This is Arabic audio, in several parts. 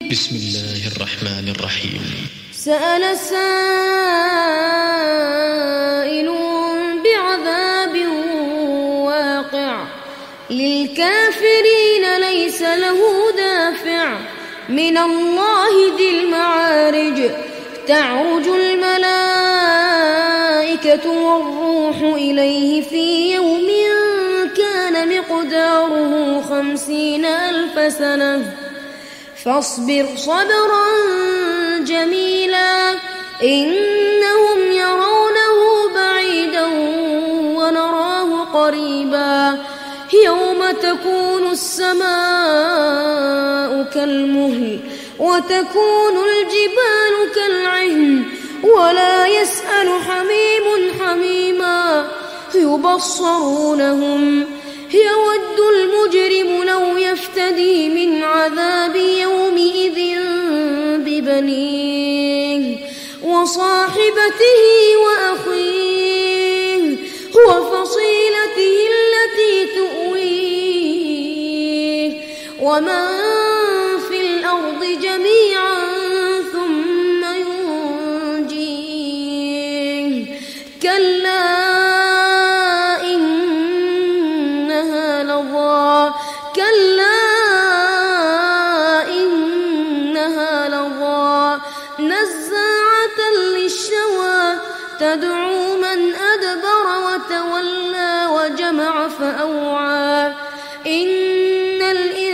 بسم الله الرحمن الرحيم. سأل سائل بعذاب واقع للكافرين ليس له دافع من الله ذي المعارج تعرج الملائكة والروح إليه في يوم كان مقداره 50,000 سنة فاصبر صبرا جميلا إنهم يرونه بعيدا ونراه قريبا يوم تكون السماء كالمهل وتكون الجبال كالعهن ولا يسأل حميم حميما يبصرونهم يود المجرم لو يفتدي من عذاب يومئذ ببنيه وصاحبته وأخيه وفصيلته التي تؤويه ومن في الأرض جميعا ثم ينجيه كلا إنها لظى نزاعة للشوى تدعو من أدبر وتولى وجمع فأوعى إن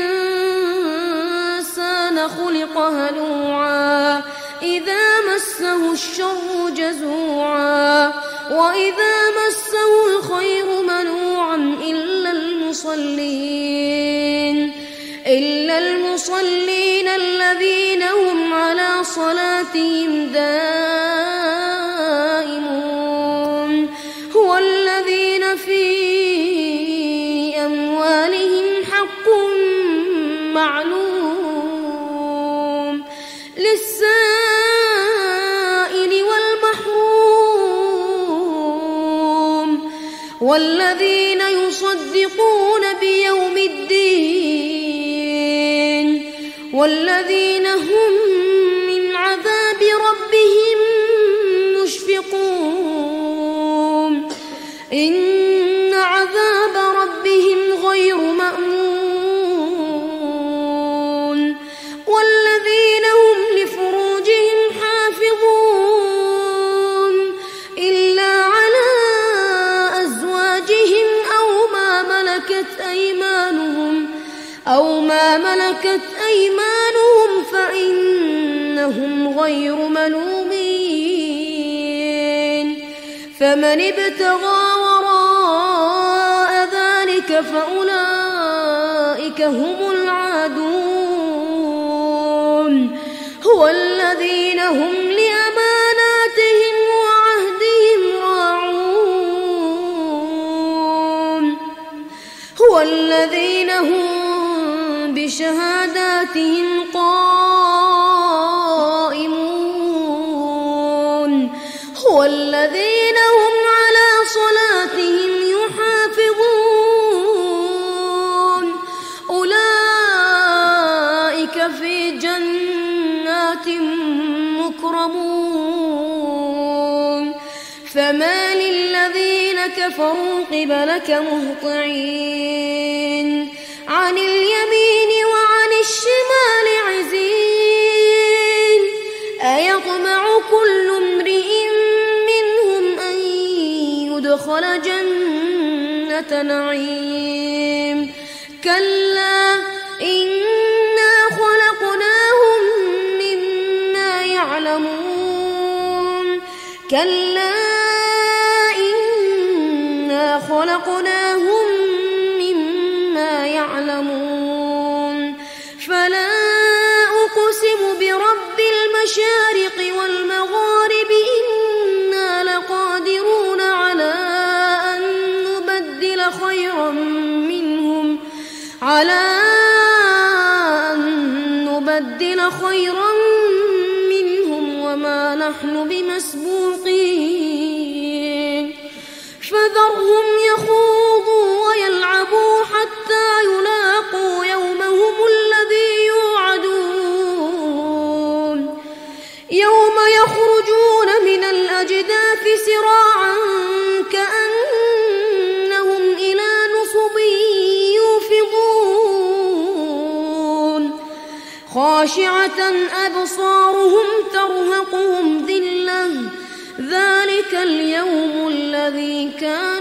الإنسان خلق هلوعا إذا مسه الشر جزوعا وإذا مسه الخير منوعا إلا المصلين الذين هم على صلاتهم دائمون والذين في أموالهم حق معلوم للسائل والمحروم والذين يصدقون بيوم الدين والذين هم من عذاب ربهم مشفقون إن عذاب ربهم غير مأمون والذين هم لفروجهم حافظون إلا على أزواجهم أو ما ملكت أيمانهم فإنهم غير ملومين فمن ابتغى وراء ذلك فأولئك هم العادون والذين هم لأماناتهم وعهدهم راعون والذين هم بشهاداتهم قائمون والذين هم على صلاتهم يحافظون أولئك في جنات مكرمون فما للذين كفروا قبلك مهطعين عن اليمين وعن الشمال عزين أيطمع كل امرئ منهم أن يدخل جنة نعيم كلا إنا خلقناهم مما يعلمون كلا إنا خلقناهم يعلمون فلا أقسم برب المشارق والمغارب إنا لقادرون على أن نبدل خيرا منهم وما نحن بمسبوقين فذرهم يخوضوا ويلعبوا حتى يلاقوا يومهم الذي يوعدون يوم يخرجون من الأجداث سراعا كأنهم إلى نصب يوفضون خاشعة أبصارهم ترهقهم ذلة ذلك اليوم الذي كان